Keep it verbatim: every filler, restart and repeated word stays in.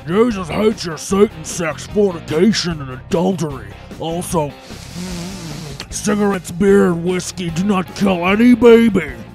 Jesus hates your Satan, sex, fornication, and adultery. Also, cigarettes, beer, and whiskey do not kill any baby.